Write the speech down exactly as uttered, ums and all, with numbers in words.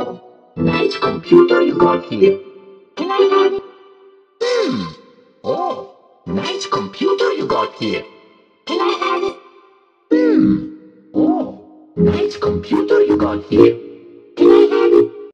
Oh, nice computer you got here. Can I have it? Hmm. Oh, nice computer you got here. Can I have it? Hmm. Oh, nice computer you got here.